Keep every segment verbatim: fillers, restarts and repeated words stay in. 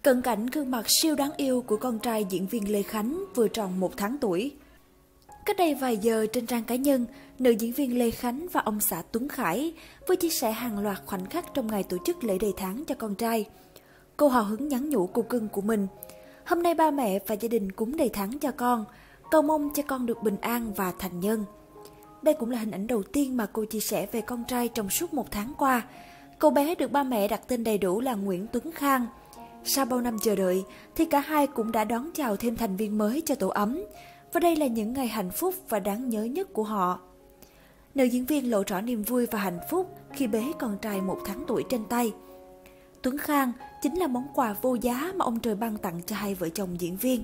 Cận cảnh gương mặt siêu đáng yêu của con trai diễn viên Lê Khánh vừa tròn một tháng tuổi. Cách đây vài giờ trên trang cá nhân, nữ diễn viên Lê Khánh và ông xã Tuấn Khải vừa chia sẻ hàng loạt khoảnh khắc trong ngày tổ chức lễ đầy tháng cho con trai. Cô hào hứng nhắn nhủ cô cưng của mình: "Hôm nay ba mẹ và gia đình cúng đầy tháng cho con, cầu mong cho con được bình an và thành nhân." Đây cũng là hình ảnh đầu tiên mà cô chia sẻ về con trai trong suốt một tháng qua. Cậu bé được ba mẹ đặt tên đầy đủ là Nguyễn Tuấn Khang. Sau bao năm chờ đợi thì cả hai cũng đã đón chào thêm thành viên mới cho tổ ấm. Và đây là những ngày hạnh phúc và đáng nhớ nhất của họ. Nữ diễn viên lộ rõ niềm vui và hạnh phúc khi bế con trai một tháng tuổi trên tay. Tuấn Khang chính là món quà vô giá mà ông trời ban tặng cho hai vợ chồng diễn viên.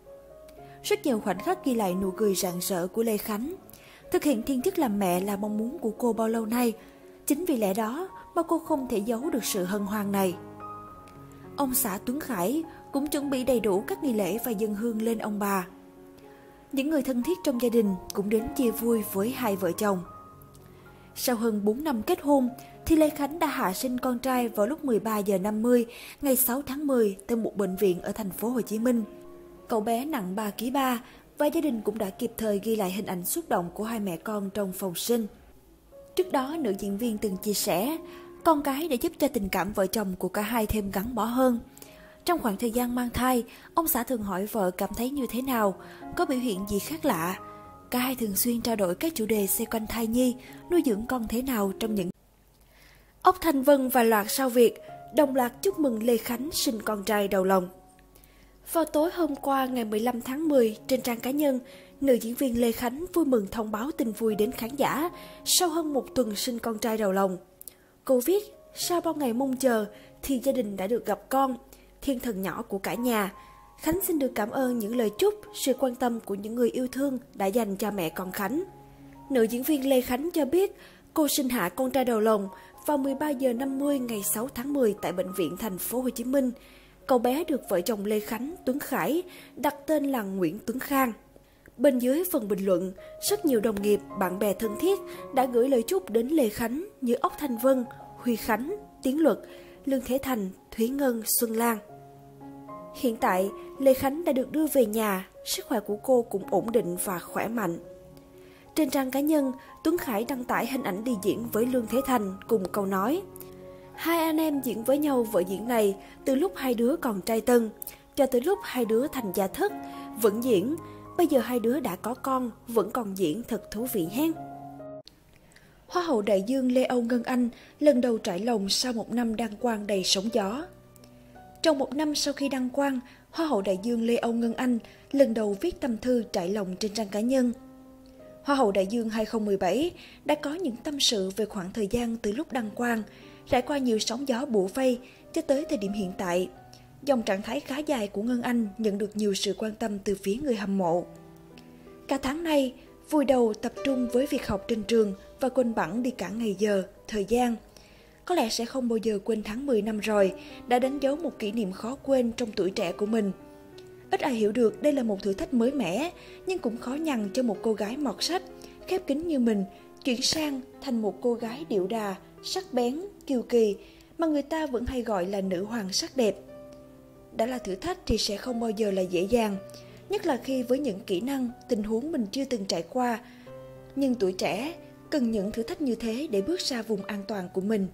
Rất nhiều khoảnh khắc ghi lại nụ cười rạng rỡ của Lê Khánh. Thực hiện thiên chức làm mẹ là mong muốn của cô bao lâu nay. Chính vì lẽ đó mà cô không thể giấu được sự hân hoan này. Ông xã Tuấn Khải cũng chuẩn bị đầy đủ các nghi lễ và dâng hương lên ông bà. Những người thân thiết trong gia đình cũng đến chia vui với hai vợ chồng. Sau hơn bốn năm kết hôn, thì Lê Khánh đã hạ sinh con trai vào lúc mười ba giờ năm mươi ngày sáu tháng mười tại một bệnh viện ở thành phố Hồ Chí Minh. Cậu bé nặng ba ki lô gam và gia đình cũng đã kịp thời ghi lại hình ảnh xúc động của hai mẹ con trong phòng sinh. Trước đó, nữ diễn viên từng chia sẻ, con cái đã giúp cho tình cảm vợ chồng của cả hai thêm gắn bó hơn. Trong khoảng thời gian mang thai, ông xã thường hỏi vợ cảm thấy như thế nào, có biểu hiện gì khác lạ. Cả hai thường xuyên trao đổi các chủ đề xoay quanh thai nhi, nuôi dưỡng con thế nào trong những... Ốc Thanh Vân và loạt sao Việt đồng loạt chúc mừng Lê Khánh sinh con trai đầu lòng. Vào tối hôm qua ngày mười lăm tháng mười, trên trang cá nhân, nữ diễn viên Lê Khánh vui mừng thông báo tin vui đến khán giả sau hơn một tuần sinh con trai đầu lòng. Cô viết, sau bao ngày mong chờ thì gia đình đã được gặp con, thiên thần nhỏ của cả nhà. Khánh xin được cảm ơn những lời chúc, sự quan tâm của những người yêu thương đã dành cho mẹ con Khánh. Nữ diễn viên Lê Khánh cho biết cô sinh hạ con trai đầu lòng vào mười ba giờ năm mươi ngày sáu tháng mười tại bệnh viện thành phố Hồ Chí Minh. Cậu bé được vợ chồng Lê Khánh, Tuấn Khải đặt tên là Nguyễn Tuấn Khang. Bên dưới phần bình luận, rất nhiều đồng nghiệp, bạn bè thân thiết đã gửi lời chúc đến Lê Khánh như Ốc Thanh Vân, Huy Khánh, Tiến Luật, Lương Thế Thành, Thúy Ngân, Xuân Lan. Hiện tại, Lê Khánh đã được đưa về nhà, sức khỏe của cô cũng ổn định và khỏe mạnh. Trên trang cá nhân, Tuấn Khải đăng tải hình ảnh đi diễn với Lương Thế Thành cùng câu nói: "Hai anh em diễn với nhau vở diễn này từ lúc hai đứa còn trai tân, cho tới lúc hai đứa thành gia thất, vẫn diễn. Bây giờ hai đứa đã có con, vẫn còn diễn thật thú vị hen." Hoa hậu đại dương Lê Âu Ngân Anh lần đầu trải lòng sau một năm đăng quang đầy sóng gió. Trong một năm sau khi đăng quang, Hoa hậu đại dương Lê Âu Ngân Anh lần đầu viết tâm thư trải lòng trên trang cá nhân. Hoa hậu đại dương hai không một bảy đã có những tâm sự về khoảng thời gian từ lúc đăng quang, trải qua nhiều sóng gió bủa vây cho tới thời điểm hiện tại. Dòng trạng thái khá dài của Ngân Anh nhận được nhiều sự quan tâm từ phía người hâm mộ. Cả tháng nay, vùi đầu tập trung với việc học trên trường và quên bẵng đi cả ngày giờ, thời gian. Có lẽ sẽ không bao giờ quên tháng mười năm rồi, đã đánh dấu một kỷ niệm khó quên trong tuổi trẻ của mình. Ít ai hiểu được đây là một thử thách mới mẻ, nhưng cũng khó nhằn cho một cô gái mọt sách, khép kín như mình, chuyển sang thành một cô gái điệu đà, sắc bén, kiêu kỳ, mà người ta vẫn hay gọi là nữ hoàng sắc đẹp. Đã là thử thách thì sẽ không bao giờ là dễ dàng, nhất là khi với những kỹ năng, tình huống mình chưa từng trải qua. Nhưng tuổi trẻ cần những thử thách như thế để bước ra vùng an toàn của mình.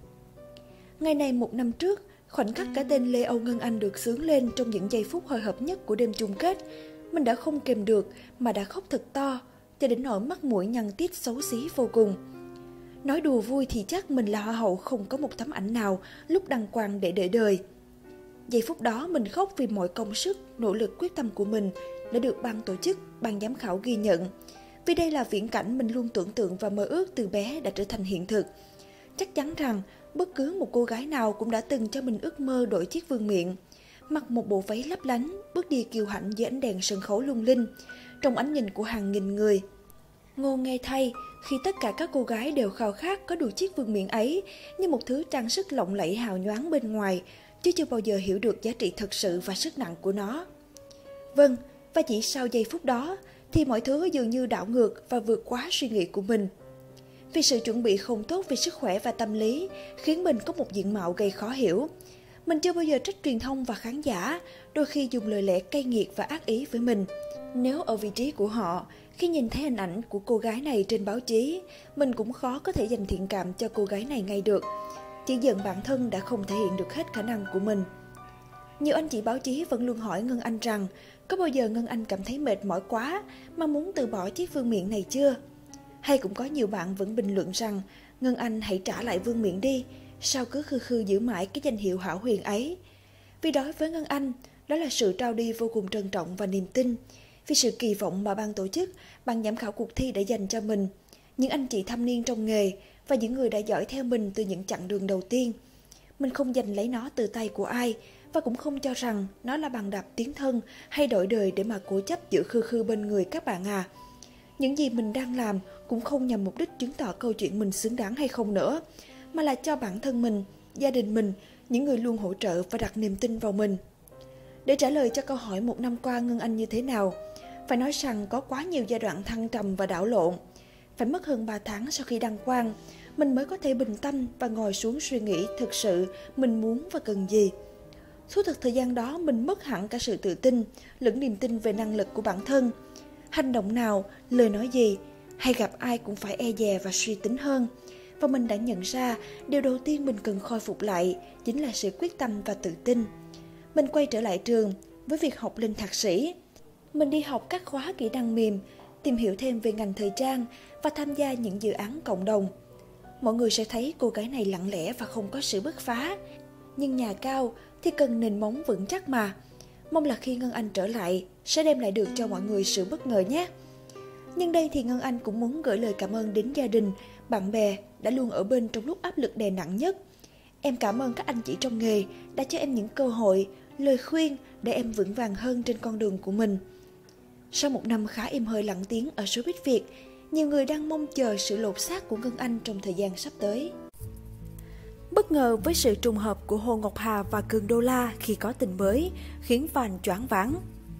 Ngày này một năm trước, khoảnh khắc cả tên Lê Âu Ngân Anh được xướng lên trong những giây phút hồi hộp nhất của đêm chung kết, mình đã không kèm được mà đã khóc thật to, cho đến nỗi mắt mũi nhăn tít xấu xí vô cùng. Nói đùa vui thì chắc mình là hoa hậu không có một tấm ảnh nào lúc đăng quang để đợi đời. Giây phút đó mình khóc vì mọi công sức, nỗ lực quyết tâm của mình đã được ban tổ chức, ban giám khảo ghi nhận. Vì đây là viễn cảnh mình luôn tưởng tượng và mơ ước từ bé đã trở thành hiện thực. Chắc chắn rằng bất cứ một cô gái nào cũng đã từng cho mình ước mơ đội chiếc vương miện, mặc một bộ váy lấp lánh, bước đi kiêu hãnh dưới ánh đèn sân khấu lung linh, trong ánh nhìn của hàng nghìn người. Ngô nghe thay khi tất cả các cô gái đều khao khát có được chiếc vương miện ấy như một thứ trang sức lộng lẫy hào nhoáng bên ngoài, chứ chưa bao giờ hiểu được giá trị thật sự và sức nặng của nó. Vâng, và chỉ sau giây phút đó thì mọi thứ dường như đảo ngược và vượt quá suy nghĩ của mình. Vì sự chuẩn bị không tốt về sức khỏe và tâm lý khiến mình có một diện mạo gây khó hiểu. Mình chưa bao giờ trách truyền thông và khán giả, đôi khi dùng lời lẽ cay nghiệt và ác ý với mình. Nếu ở vị trí của họ, khi nhìn thấy hình ảnh của cô gái này trên báo chí, mình cũng khó có thể dành thiện cảm cho cô gái này ngay được. Chỉ giận bản thân đã không thể hiện được hết khả năng của mình. Nhiều anh chị báo chí vẫn luôn hỏi Ngân Anh rằng, có bao giờ Ngân Anh cảm thấy mệt mỏi quá mà muốn từ bỏ chiếc vương miện này chưa? Hay cũng có nhiều bạn vẫn bình luận rằng, Ngân Anh hãy trả lại vương miện đi, sao cứ khư khư giữ mãi cái danh hiệu hảo huyền ấy? Vì đối với Ngân Anh, đó là sự trao đi vô cùng trân trọng và niềm tin. Vì sự kỳ vọng mà ban tổ chức, ban giám khảo cuộc thi đã dành cho mình, những anh chị thâm niên trong nghề và những người đã dõi theo mình từ những chặng đường đầu tiên. Mình không giành lấy nó từ tay của ai và cũng không cho rằng nó là bằng đạp tiến thân hay đổi đời để mà cố chấp giữ khư khư bên người các bạn à. Những gì mình đang làm cũng không nhằm mục đích chứng tỏ câu chuyện mình xứng đáng hay không nữa, mà là cho bản thân mình, gia đình mình, những người luôn hỗ trợ và đặt niềm tin vào mình. Để trả lời cho câu hỏi một năm qua Ngân Anh như thế nào, phải nói rằng có quá nhiều giai đoạn thăng trầm và đảo lộn. Phải mất hơn ba tháng sau khi đăng quang, mình mới có thể bình tâm và ngồi xuống suy nghĩ thực sự mình muốn và cần gì. Thú thực thời gian đó mình mất hẳn cả sự tự tin, lẫn niềm tin về năng lực của bản thân. Hành động nào, lời nói gì, hay gặp ai cũng phải e dè và suy tính hơn. Và mình đã nhận ra điều đầu tiên mình cần khôi phục lại chính là sự quyết tâm và tự tin. Mình quay trở lại trường với việc học lên thạc sĩ. Mình đi học các khóa kỹ năng mềm, tìm hiểu thêm về ngành thời trang và tham gia những dự án cộng đồng. Mọi người sẽ thấy cô gái này lặng lẽ và không có sự bứt phá. Nhưng nhà cao thì cần nền móng vững chắc mà. Mong là khi Ngân Anh trở lại sẽ đem lại được cho mọi người sự bất ngờ nhé. Nhưng đây thì Ngân Anh cũng muốn gửi lời cảm ơn đến gia đình, bạn bè đã luôn ở bên trong lúc áp lực đè nặng nhất. Em cảm ơn các anh chị trong nghề đã cho em những cơ hội, lời khuyên để em vững vàng hơn trên con đường của mình. Sau một năm khá im hơi lặng tiếng ở showbiz Việt, nhiều người đang mong chờ sự lột xác của Ngân Anh trong thời gian sắp tới. Bất ngờ với sự trùng hợp của Hồ Ngọc Hà và Cường Đô La khi có tình mới, khiến fan choáng váng.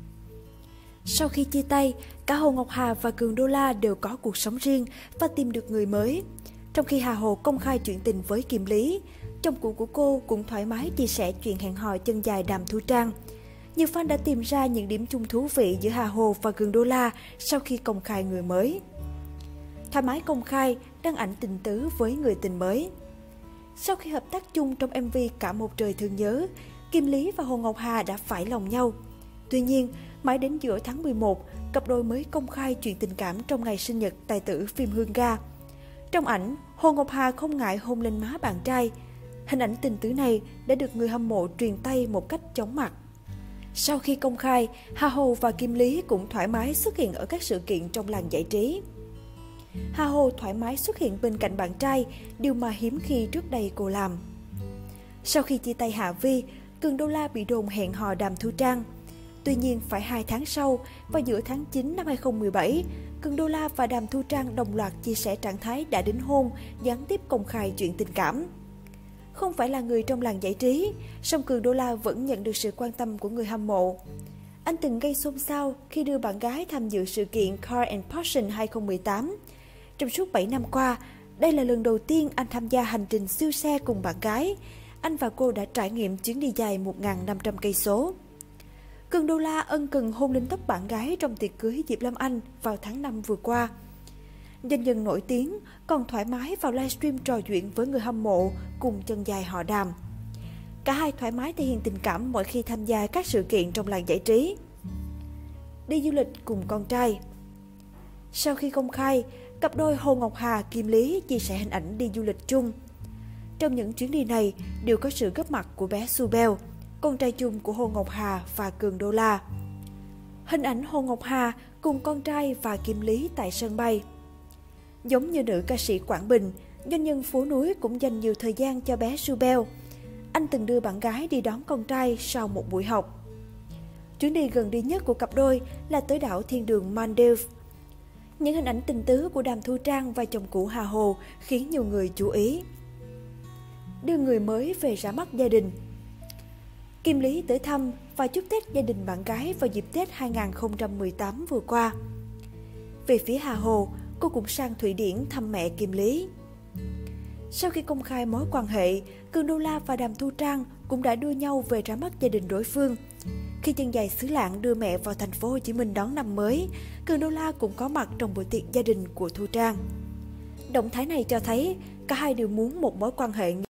Sau khi chia tay, cả Hồ Ngọc Hà và Cường Đô La đều có cuộc sống riêng và tìm được người mới. Trong khi Hà Hồ công khai chuyện tình với Kim Lý, chồng cũ của cô cũng thoải mái chia sẻ chuyện hẹn hò chân dài Đàm Thu Trang. Nhiều fan đã tìm ra những điểm chung thú vị giữa Hà Hồ và Cường Đô La sau khi công khai người mới. Thoải mái công khai, đăng ảnh tình tứ với người tình mới. Sau khi hợp tác chung trong em vê Cả Một Trời Thương Nhớ, Kim Lý và Hồ Ngọc Hà đã phải lòng nhau. Tuy nhiên, mãi đến giữa tháng mười một, cặp đôi mới công khai chuyện tình cảm trong ngày sinh nhật tài tử phim Hương Ga. Trong ảnh, Hồ Ngọc Hà không ngại hôn lên má bạn trai. Hình ảnh tình tứ này đã được người hâm mộ truyền tay một cách chóng mặt. Sau khi công khai, Hà Hồ và Kim Lý cũng thoải mái xuất hiện ở các sự kiện trong làng giải trí. Hà Hồ thoải mái xuất hiện bên cạnh bạn trai, điều mà hiếm khi trước đây cô làm. Sau khi chia tay Hạ Vi, Cường Đô La bị đồn hẹn hò Đàm Thu Trang. Tuy nhiên, phải hai tháng sau, vào giữa tháng chín năm hai không một bảy, Cường Đô La và Đàm Thu Trang đồng loạt chia sẻ trạng thái đã đính hôn, gián tiếp công khai chuyện tình cảm. Không phải là người trong làng giải trí, song Cường Đô La vẫn nhận được sự quan tâm của người hâm mộ. Anh từng gây xôn xao khi đưa bạn gái tham dự sự kiện Car and Passion hai không một tám. Trong suốt bảy năm qua, đây là lần đầu tiên anh tham gia hành trình siêu xe cùng bạn gái. Anh và cô đã trải nghiệm chuyến đi dài một nghìn năm trăm cây số. Cường Đô La ân cần hôn lên tóc bạn gái trong tiệc cưới Diệp Lâm Anh vào tháng năm vừa qua. Doanh nhân nổi tiếng còn thoải mái vào livestream trò chuyện với người hâm mộ cùng chân dài họ Đàm. Cả hai thoải mái thể hiện tình cảm mỗi khi tham gia các sự kiện trong làng giải trí. Đi du lịch cùng con trai. Sau khi công khai, cặp đôi Hồ Ngọc Hà, Kim Lý chia sẻ hình ảnh đi du lịch chung. Trong những chuyến đi này đều có sự góp mặt của bé Subel, con trai chung của Hồ Ngọc Hà và Cường Đô La. Hình ảnh Hồ Ngọc Hà cùng con trai và Kim Lý tại sân bay. Giống như nữ ca sĩ Quảng Bình, doanh nhân phố núi cũng dành nhiều thời gian cho bé Subel. Anh từng đưa bạn gái đi đón con trai sau một buổi học. Chuyến đi gần đi nhất của cặp đôi là tới đảo thiên đường Maldives. Những hình ảnh tình tứ của Đàm Thu Trang và chồng cũ Hà Hồ khiến nhiều người chú ý. Đưa người mới về ra mắt gia đình. Kim Lý tới thăm và chúc Tết gia đình bạn gái vào dịp Tết hai không một tám vừa qua. Về phía Hà Hồ, cô cũng sang Thụy Điển thăm mẹ Kim Lý. Sau khi công khai mối quan hệ, Cường Đô La và Đàm Thu Trang cũng đã đưa nhau về ra mắt gia đình đối phương. Khi chân dài xứ lạng đưa mẹ vào thành phố Hồ Chí Minh đón năm mới, Cường Đô La cũng có mặt trong bữa tiệc gia đình của Thu Trang. Động thái này cho thấy cả hai đều muốn một mối quan hệ